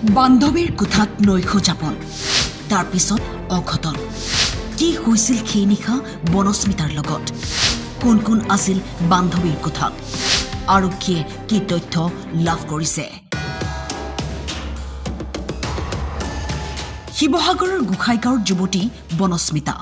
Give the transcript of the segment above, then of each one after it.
বান্ধৱীৰ কোঠাত নৈশ যাপন তাৰ পিছত অঘটন কি হৈছিল সেই নিশা বনস্মিতাৰ লগত কোন কোন আছিল বান্ধৱীৰ কোঠাত আৰক্ষীয়ে কি তথ্য লাভ কৰিছে শিৱসাগৰৰ গোখাইগাঁৱৰ যুৱতী বনস্মিতা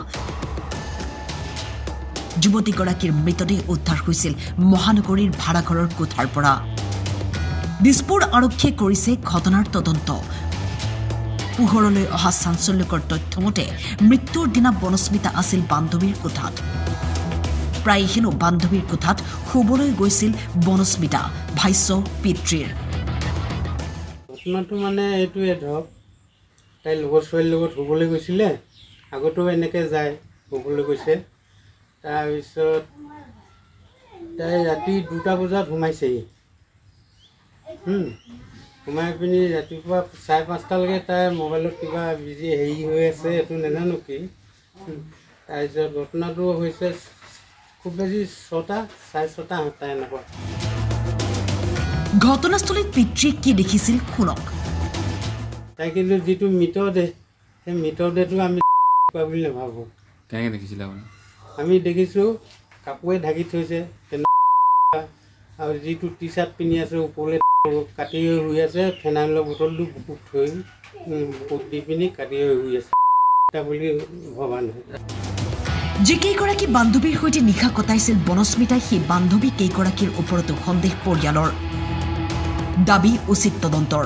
যুৱতীগৰাকীৰ মৃতদেহ উদ্ধাৰ হৈছিল মহানগৰীৰ ভাড়াঘৰৰ কোঠাৰ পৰা দিছপুৰ আৰক্ষীয়ে কৰিছে ঘটনাৰ তদন্ত পোহৰলৈ অহা চাঞ্চল্যকৰ তথ্যমতে মৃত্যুৰ দিনা বনস্মিতা আছিল বান্ধৱীৰ কোঠাত প্ৰায় হেনো বান্ধৱীৰ কোঠাত শুবলৈ গৈছিল বনস্মিতা ভাষ্য পিতৃৰ ঘটনাটো মানে এইটোৱে ধৰক তাই লগৰ ছোৱালীৰ লগত শুবলৈ গৈছিলে আগতো এনেকৈ যায় শুবলৈ গৈছে তাৰপিছত তাই ৰাতি 2টা বজাত সোমাইছেহি সোমাই পিনি ৰাতিপুৱা 5:30লৈকে তাই মোবাইলত কিবা বিজি হেৰি হৈ আছে এইটো নাজানো কি তাৰপিছত ঘটনাটো হৈছে খুব বেছি 6টা 6:30 তাই এনেকুৱা ঘটনাস্থলীত পিতৃয়ে কি দেখিছিল শুনক তাই কিন্তু যিটো মৃতদেহ সেই মৃতদেহটো আমি বুলি নাভাবোঁ কেনেকৈ দেখিছিলে আপুনি আমি দেখিছোঁ কাপোৰে ঢাকি থৈছে আৰু যিটো টি-চাৰ্ট পিন্ধি আছে ওপৰলৈ কাটি শুই আছে ফেনাইলৰ বটলটো বুকুত থৈ বুকুত দি পিনি কাটি শুই আছে বুলি ভবা নহয় যিকেইগৰাকী বান্ধৱীৰ সৈতে নিশা কটাইছিল বনস্মিতাই সেই বান্ধৱী কেইগৰাকীৰ ওপৰতো সন্দেহ পৰিয়ালৰ দাবী উচিত তদন্তৰ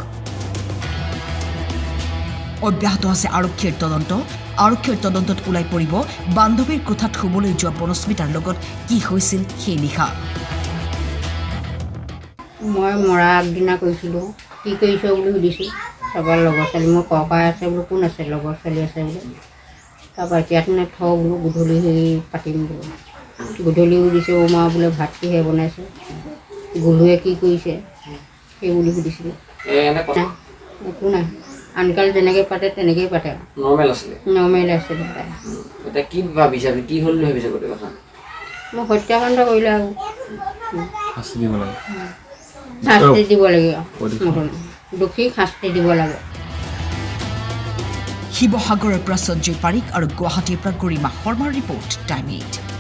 অব্যাহত আছে আৰক্ষীৰ তদন্তত ওলাই পৰিব বান্ধৱীৰ কোঠাত শুবলৈ যোৱা বনস্মিতাৰ লগত কি হৈছিল সেই নিশা মই মৰা আগদিনা কৈছিলোঁ কি কৰিছ বুলি সুধিছোঁ চবৰ লগৰ ছোৱালী মোৰ ককাই আছে বোলো কোন আছে লগৰ ছোৱালী আছে বোলো তাৰপৰা এতিয়াতনে থ বোলো গধূলি হেৰি পাতিম বোলো গধূলি সুধিছে মা বোলে ভাত কিহে বনাইছে গলুৱে কি কৰিছে সেই বুলি সুধিছিলোঁ একো নাই আনকাল যেনেকৈ পাতে তেনেকৈয়ে পাতে নৰ্মেল আছিলে তাই কি ভাবিছে কি হ'ল বুলি ভাবিছে গোটেই কথা মই হত্যাকাণ্ড কৰিলে আৰু শাস্তি দিব লাগে শাস্তি দিব লাগে দোষীক শাস্তি দিব লাগে শিৱসাগৰৰ পৰা সঞ্জয় পাৰিক আৰু গুৱাহাটীৰ পৰা গৰিমা শৰ্মাৰ ৰিপৰ্ট টাইম 8